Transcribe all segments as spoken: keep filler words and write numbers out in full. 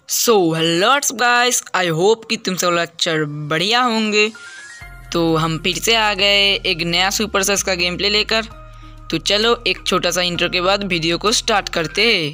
So hello guys, I hope कि तुम सब अच्छा बढ़िया होंगे। तो हम फिर से आ गए एक नया सुपर सस का गेम प्ले लेकर। तो चलो एक छोटा सा इंट्रो के बाद वीडियो को स्टार्ट करते हैं।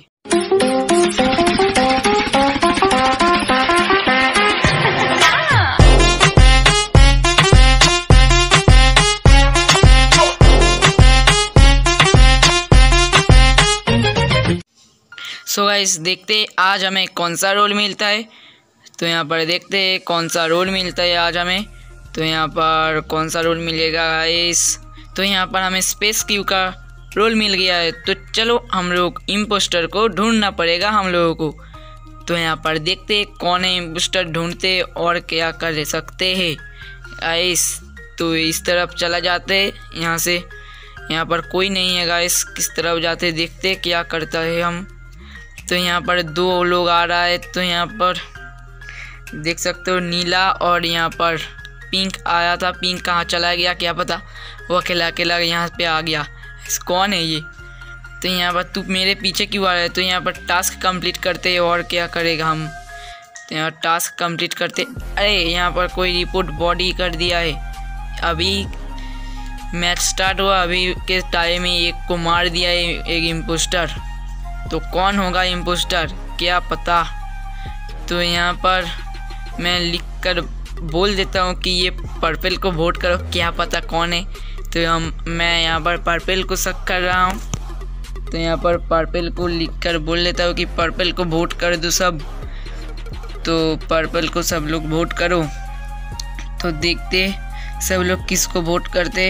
सो गाइस, देखते आज हमें कौन सा रोल मिलता है। तो यहाँ पर देखते हैं कौन सा रोल मिलता है आज हमें। तो यहाँ पर कौन सा रोल मिलेगा गाइस। तो यहाँ पर हमें स्पेस क्यू का रोल मिल गया है। तो चलो हम लोग इम्पोस्टर को ढूंढना पड़ेगा हम लोगों को। तो यहाँ पर देखते हैं कौन है इम्पोस्टर, ढूंढते और क्या कर सकते हैं गाइस। तो इस तरफ चला जाते हैं यहाँ से। यहाँ पर कोई नहीं है गाइस, किस तरफ जाते देखते क्या करता है हम। तो यहाँ पर दो लोग आ रहा है। तो यहाँ पर देख सकते हो नीला और यहाँ पर पिंक आया था। पिंक कहाँ चला गया क्या पता, वो अकेला अकेला यहाँ पे आ गया। कौन है ये। तो यहाँ पर तू मेरे पीछे क्यों आ रहा है। तो यहाँ पर टास्क कंप्लीट करते हैं और क्या करेगा हम। तो यहाँ टास्क कंप्लीट करते। अरे यहाँ पर कोई रिपोर्ट बॉडी कर दिया है। अभी मैच स्टार्ट हुआ, अभी के टाइम में एक को मार दिया है एक इम्पोस्टर। तो कौन होगा इम्पोस्टर क्या पता। तो यहाँ पर मैं लिख कर बोल देता हूँ कि ये पर्पल को वोट करो, क्या पता कौन है। तो हम मैं यहाँ पर पर्पल को शक कर रहा हूँ। तो यहाँ पर पर्पल को लिख कर बोल देता हूँ कि पर्पल को वोट कर दो सब। तो पर्पल को सब लोग वोट करो। तो देखते सब लोग किसको वोट करते।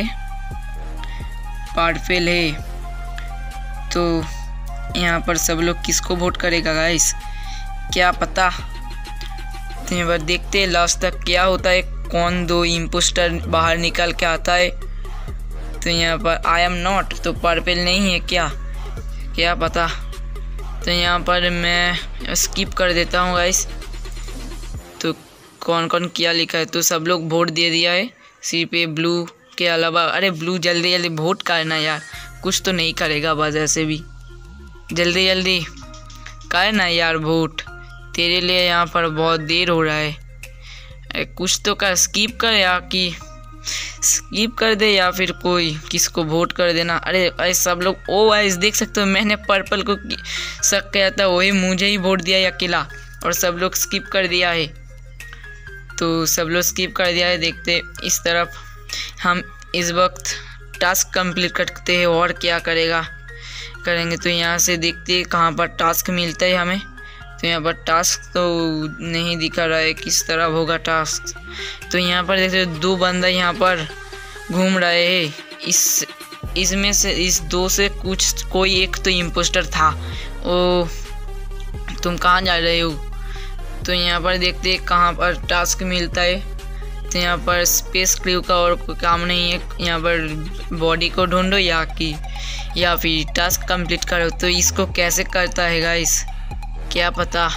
पर्पल है। तो यहाँ पर सब लोग किसको वोट करेगा गाइस क्या पता। तो यहाँ पर देखते हैं लास्ट तक क्या होता है, कौन दो इम्पोस्टर बाहर निकल के आता है। तो यहाँ पर आई एम नॉट, तो पर्पल नहीं है क्या क्या पता। तो यहाँ पर मैं स्किप कर देता हूँ गाइस। तो कौन कौन क्या लिखा है। तो सब लोग वोट दे दिया है सिर्फ ये ब्लू के अलावा। अरे ब्लू जल्दी जल्दी वोट करना यार, कुछ तो नहीं करेगा बस ऐसे भी। जल्दी जल्दी कर ना यार वोट, तेरे लिए यहाँ पर बहुत देर हो रहा है। अरे कुछ तो कर, स्किप कर या कि स्किप कर दे या फिर कोई किसको वोट कर देना। अरे अरे सब लोग ओ वाइस देख सकते हो, मैंने पर्पल को शक किया था, वही मुझे ही वोट दिया अकेला और सब लोग स्किप कर दिया है। तो सब लोग स्किप कर दिया है। देखते इस तरफ हम इस वक्त टास्क कंप्लीट करते हैं और क्या करेगा करेंगे। तो यहाँ से देखते हैं कहाँ पर टास्क मिलता है हमें। तो यहाँ पर टास्क तो नहीं दिखा रहा है किस तरह होगा टास्क। तो यहाँ पर देखते हो दो बंदा यहाँ पर घूम रहे हैं। इस इसमें से इस दो से कुछ कोई एक तो इम्पोस्टर था। ओ तुम कहाँ जा रहे हो। तो यहाँ पर देखते हैं कहाँ पर टास्क मिलता है। तो यहाँ पर स्पेस क्रू का और कोई काम नहीं है। यहाँ पर बॉडी को ढूंढो या कि या फिर टास्क कंप्लीट करो। तो इसको कैसे करता है गाइस क्या पता।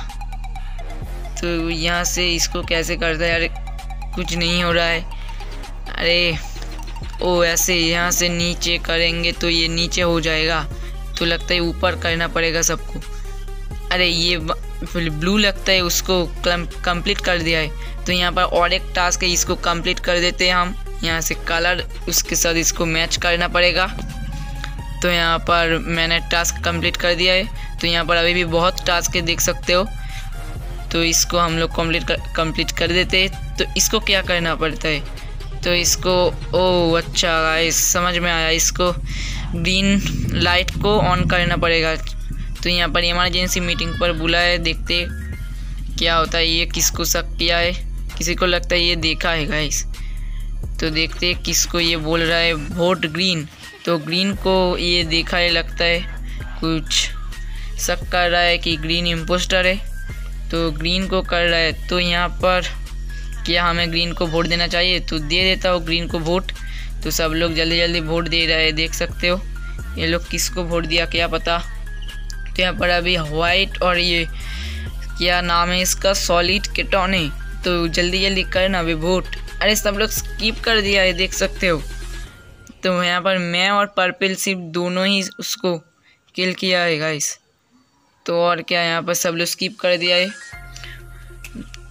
तो यहाँ से इसको कैसे करता है यार, कुछ नहीं हो रहा है। अरे ओ ऐसे यहाँ से नीचे करेंगे तो ये नीचे हो जाएगा। तो लगता है ऊपर करना पड़ेगा सबको। अरे ये ब्लू लगता है उसको कंप्लीट कर दिया है। तो यहाँ पर और एक टास्क है, इसको कंप्लीट कर देते हैं हम। यहाँ से कलर उसके साथ इसको मैच करना पड़ेगा। तो यहाँ पर मैंने टास्क कंप्लीट कर दिया है। तो यहाँ पर अभी भी बहुत टास्क है देख सकते हो। तो इसको हम लोग कंप्लीट कर कंप्लीट कर देते हैं। तो इसको क्या करना पड़ता है। तो इसको ओ अच्छा गाइस समझ में आया, इसको ग्रीन लाइट को ऑन करना पड़ेगा। तो यहाँ पर इमरजेंसी मीटिंग पर बुलाया है, देखते क्या होता है। ये किसको शक किया है, किसी को लगता है ये देखा है गाइस। तो देखते किसको ये बोल रहा है वोट ग्रीन। तो ग्रीन को ये देखा है लगता है, कुछ शक कर रहा है कि ग्रीन इम्पोस्टर है। तो ग्रीन को कर रहा है। तो यहाँ पर क्या हमें ग्रीन को वोट देना चाहिए। तो दे देता हूँ ग्रीन को वोट। तो सब लोग जल्दी जल्दी वोट दे रहे हैं देख सकते हो। ये लोग किसको वोट दिया क्या पता। तो यहाँ पर अभी वाइट और ये क्या नाम है इसका, सॉलिड केटॉन है। तो जल्दी जल्दी करना अभी वोट। अरे सब लोग स्किप कर दिया है देख सकते हो। तो यहाँ पर मैं और पर्पल सिर्फ दोनों ही उसको किल किया है गाइस। तो और क्या, यहाँ पर सब लोग स्किप कर दिया है।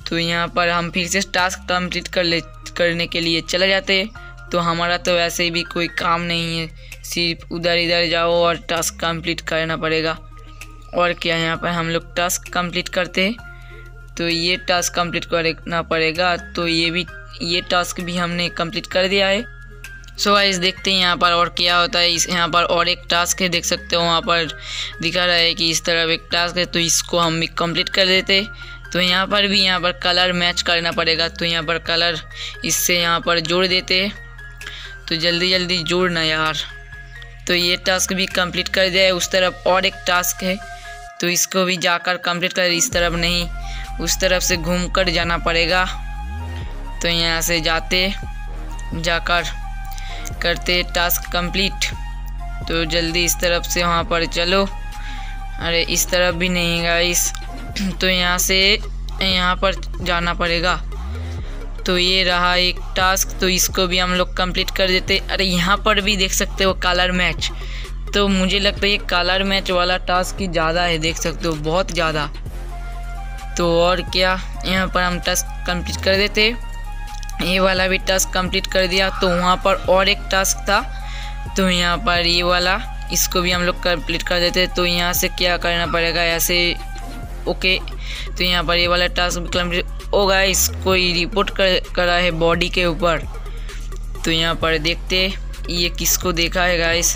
तो यहाँ पर हम फिर से टास्क कंप्लीट कर ले करने के लिए चले जाते। तो हमारा तो वैसे भी कोई काम नहीं है, सिर्फ उधर इधर जाओ और टास्क कंप्लीट करना पड़ेगा। और क्या, यहाँ पर हम लोग टास्क कंप्लीट करते हैं। तो ये टास्क कंप्लीट करना पड़ेगा। तो ये भी ये टास्क भी हमने कंप्लीट कर दिया है। सो गाइस देखते हैं यहाँ पर और क्या होता है। इस यहाँ पर और एक टास्क है, देख सकते हो वहाँ पर दिखा रहा है कि इस तरफ एक टास्क है, तो इसको हम भी कंप्लीट कर देते। तो यहाँ पर भी यहाँ पर कलर मैच करना पड़ेगा। तो यहाँ पर कलर इससे यहाँ पर जोड़ देते। तो जल्दी जल्दी जोड़ना यार। तो ये टास्क भी कंप्लीट कर दिया है। उस तरफ और एक टास्क है, तो इसको भी जाकर कंप्लीट कर, इस तरफ नहीं उस तरफ से घूमकर जाना पड़ेगा। तो यहाँ से जाते जाकर करते टास्क कंप्लीट। तो जल्दी इस तरफ से वहाँ पर चलो। अरे इस तरफ भी नहीं गाइस, तो यहाँ से यहाँ पर जाना पड़ेगा। तो ये रहा एक टास्क, तो इसको भी हम लोग कंप्लीट कर देते। अरे यहाँ पर भी देख सकते हो कलर मैच। तो मुझे लगता है ये कलर मैच वाला टास्क ही ज़्यादा है, देख सकते हो बहुत ज़्यादा। तो और क्या, यहाँ पर हम टास्क कंप्लीट कर देते। ये वाला भी टास्क कंप्लीट कर दिया। तो वहाँ पर और एक टास्क था, तो यहाँ पर ये वाला इसको भी हम लोग कंप्लीट कर देते। तो यहाँ से क्या करना पड़ेगा, ऐसे ओके। तो यहाँ पर ये वाला टास्क भी कंप्लीट हो गया। इसको रिपोर्ट कर करा है बॉडी के ऊपर। तो यहाँ पर देखते ये किसको देखा है गाइस।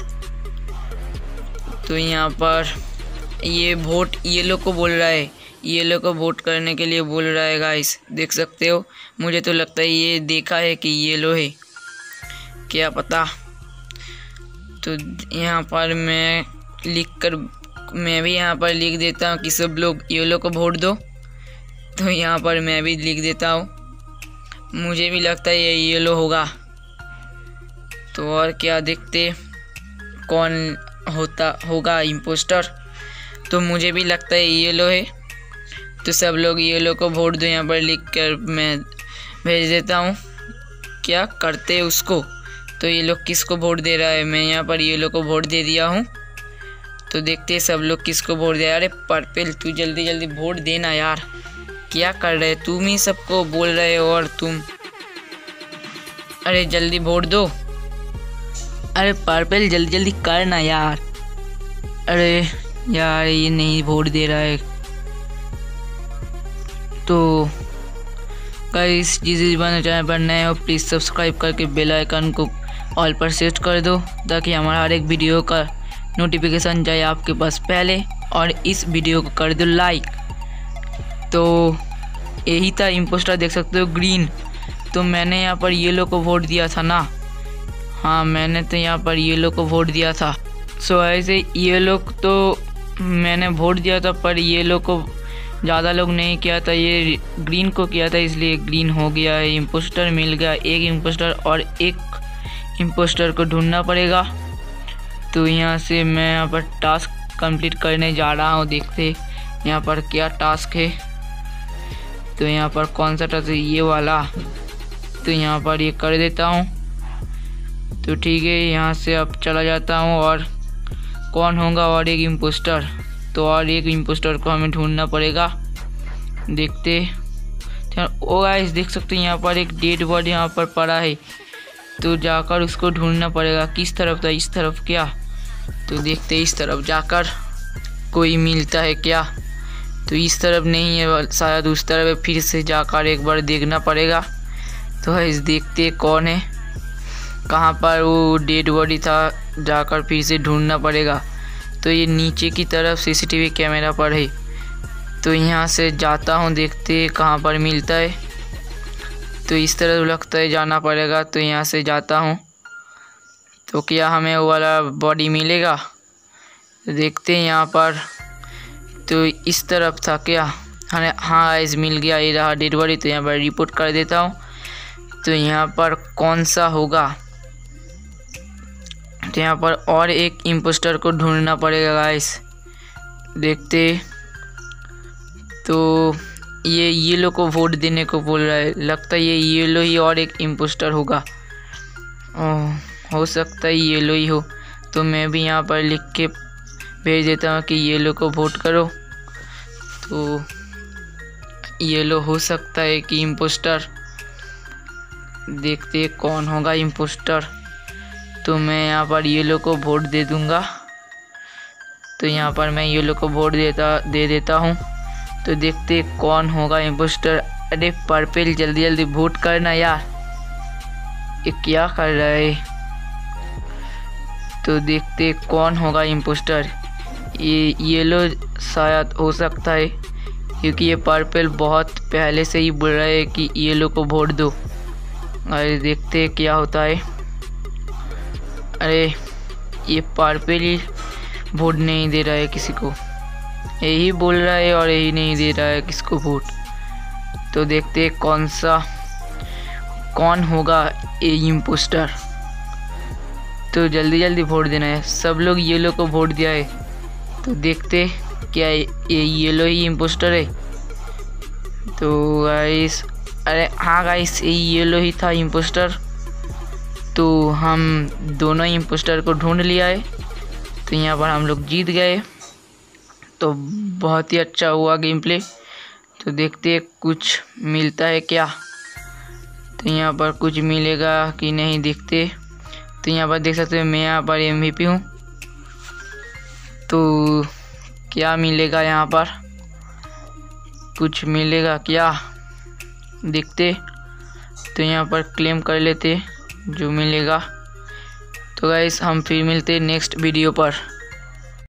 तो यहाँ पर ये वोट येलो को बोल रहा है, येलो को वोट करने के लिए बोल रहा है गाइस, देख सकते हो। मुझे तो लगता है ये देखा है कि येलो है, क्या पता। तो यहाँ पर मैं लिख कर मैं भी यहाँ पर लिख देता हूँ कि सब लोग येलो को वोट दो। तो यहाँ पर मैं भी लिख देता हूँ, मुझे भी लगता है ये येलो होगा। तो और क्या, देखते कौन होता होगा इम्पोस्टर। तो मुझे भी लगता है येलो है। तो सब लोग येलो को वोट दो, यहाँ पर लिख कर मैं भेज देता हूँ। क्या करते उसको। तो ये लोग किसको वोट दे रहा है, मैं यहाँ पर येलो को वोट दे दिया हूँ। तो देखते हैं सब लोग किसको वोट दे। अरे पर्पल तू जल्दी जल्दी वोट देना यार, क्या कर रहे तुम ही सबको बोल रहे हो और तुम। अरे जल्दी वोट दो। अरे पर्पल जल्दी जल्दी करना यार। अरे यार ये नहीं वोट दे रहा है। तो गाइस जिस बने चैनल पर नए हो प्लीज़ सब्सक्राइब करके बेल आइकन को ऑल पर सेट कर दो, ताकि हमारा हर एक वीडियो का नोटिफिकेशन जाए आपके पास पहले। और इस वीडियो को कर दो लाइक। तो यही था इम्पोस्टर, देख सकते हो ग्रीन। तो मैंने यहाँ पर येलो को वोट दिया था ना, हाँ मैंने तो यहाँ पर येलो को वोट दिया था। सो ऐसे येलो तो मैंने वोट दिया था, पर येलो को ज़्यादा लोग नहीं किया था, ये ग्रीन को किया था, इसलिए ग्रीन हो गया है। इम्पोस्टर मिल गया, एक इम्पोस्टर और एक इम्पोस्टर को ढूंढना पड़ेगा। तो यहाँ से मैं यहाँ पर टास्क कंप्लीट करने जा रहा हूँ। देखते यहाँ पर क्या टास्क है। तो यहाँ पर कौन सा टास्क है, ये वाला। तो यहाँ पर ये कर देता हूँ। तो ठीक है, यहाँ से अब चला जाता हूँ। और कौन होगा, और एक इम्पोस्टर। तो और एक इम्पोस्टर को हमें ढूंढना पड़ेगा। देखते ओ गाइस देख सकते हैं यहाँ पर एक डेड बॉडी यहाँ पर पड़ा है। तो जाकर उसको ढूंढना पड़ेगा। किस तरफ था, इस तरफ क्या। तो देखते इस तरफ जाकर कोई मिलता है क्या। तो इस तरफ नहीं है, शायद उस तरफ है। फिर से जाकर एक बार देखना पड़ेगा। तो गाइस देखते कौन है, कहाँ पर वो डेड बॉडी था, जाकर फिर से ढूंढना पड़ेगा। तो ये नीचे की तरफ सीसीटीवी कैमरा पर है। तो यहाँ से जाता हूँ, देखते कहाँ पर मिलता है। तो इस तरफ लगता है जाना पड़ेगा। तो यहाँ से जाता हूँ, तो क्या हमें वो वाला बॉडी मिलेगा। देखते हैं यहाँ पर। तो इस तरफ था क्या, हाँ हाँ गाइस मिल गया, ये रहा डेड बॉडी। तो यहाँ पर रिपोर्ट कर देता हूँ। तो यहाँ पर कौन सा होगा। तो यहाँ पर और एक इम्पोस्टर को ढूंढना पड़ेगा गाइस। देखते। तो ये येलो को वोट देने को बोल रहा है, लगता है ये येलो ही और एक इम्पोस्टर होगा। ओह हो सकता है येलो ही हो। तो मैं भी यहाँ पर लिख के भेज देता हूँ कि येलो को वोट करो। तो येलो हो सकता है कि इम्पोस्टर। देखते कौन होगा इम्पोस्टर। तो मैं यहाँ पर येलो को वोट दे दूँगा। तो यहाँ पर मैं येलो को वोट देता दे देता हूँ। तो देखते कौन होगा इम्पोस्टर। अरे पर्पल जल्दी जल्दी वोट करना यार, ये क्या कर रहा है। तो देखते कौन होगा इम्पोस्टर। ये येलो शायद हो सकता है, क्योंकि ये पर्पल बहुत पहले से ही बोल रहा है कि येलो को वोट दो। अरे देखते क्या होता है। अरे ये पर्पल ही वोट नहीं दे रहा है किसी को, यही बोल रहा है और यही नहीं दे रहा है किसको वोट। तो देखते कौन सा कौन होगा ये इम्पोस्टर। तो जल्दी जल्दी वोट देना है। सब लोग येलो को वोट दिया है। तो देखते क्या ये येलो ही इम्पोस्टर है। तो गाइस, अरे हाँ गाइस, ये येलो ही था इम्पोस्टर। तो हम दोनों इम्पोस्टर को ढूंढ लिया है। तो यहाँ पर हम लोग जीत गए। तो बहुत ही अच्छा हुआ गेम प्ले। तो देखते कुछ मिलता है क्या। तो यहाँ पर कुछ मिलेगा कि नहीं देखते। तो यहाँ पर देख सकते हो मैं यहाँ पर एम वी पी हूँ। तो क्या मिलेगा यहाँ पर, कुछ मिलेगा क्या देखते। तो यहाँ पर क्लेम कर लेते जो मिलेगा। तो गाइस हम फिर मिलते नेक्स्ट वीडियो पर।